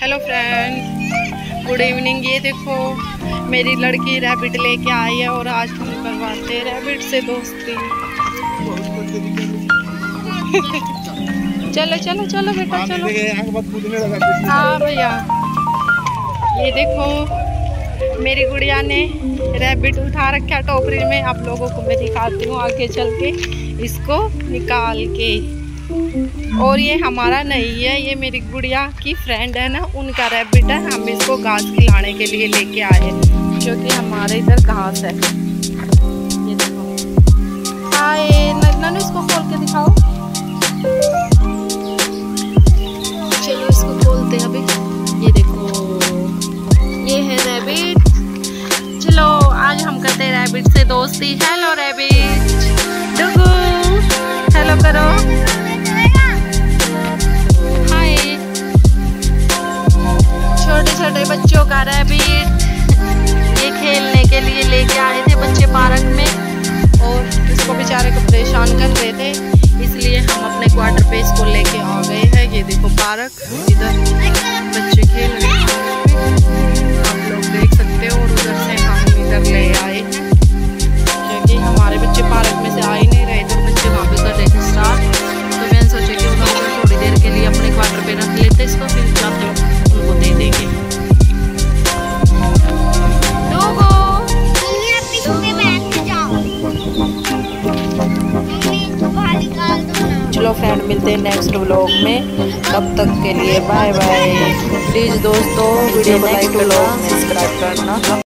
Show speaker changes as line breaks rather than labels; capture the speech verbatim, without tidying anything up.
Hello friend, good evening. ये देखो मेरी लड़की रैबिट लेके आई है और आज हम करवाते हैं रैबिट से दोस्ती। चलो चलो चलो बेटा चलो। हाँ भैया, ये देखो मेरी गुड़िया ने रैबिट उठा रखा टोकरी में। आप लोगों को मैं दिखाती हूँ आगे चल के इसको निकाल के। और ये हमारा नहीं है, ये मेरी गुड़िया की फ्रेंड है ना, उनका रैबिट है। हम इसको घास खिलाने के लिए लेके आए जो कि हमारे इधर घास है। ये देखो, हाय नन्नू, इसको खोल के दिखाओ। चलो इसको खोलते हैं अभी। ये देखो, ये है रैबिट। चलो आज हम करते हैं रैबिट से दोस्ती। हेलो रैबिट, डुगू हेलो करो। हाय, छोटे छोटे बच्चों का रैबिट ये खेलने के लिए लेके आए थे बच्चे पार्क में, और इसको बेचारे को परेशान कर रहे थे, इसलिए हम अपने क्वार्टर पे इसको लेके आ गए हैं। ये देखो पार्क, इधर बच्चे खेल रहे हैं, आप लोग देख सकते हो। और उधर से हम इधर ले आए हैं क्योंकि हमारे बच्चे पार्क में से आ ही नहीं रहे थे। बच्चे वहाँ पे कर रहे थे स्टार्ट, तो मैंने सोचा कि उन्होंने थोड़ी देर के लिए अपने क्वार्टर पे रख लेते इसको, फिर जाके उनको दे देंगे। चलो फ्रेंड, मिलते हैं नेक्स्ट व्लॉग में। तब तक के लिए बाय बाय। प्लीज़ दोस्तों वीडियो को लाइक, सब्सक्राइब करना।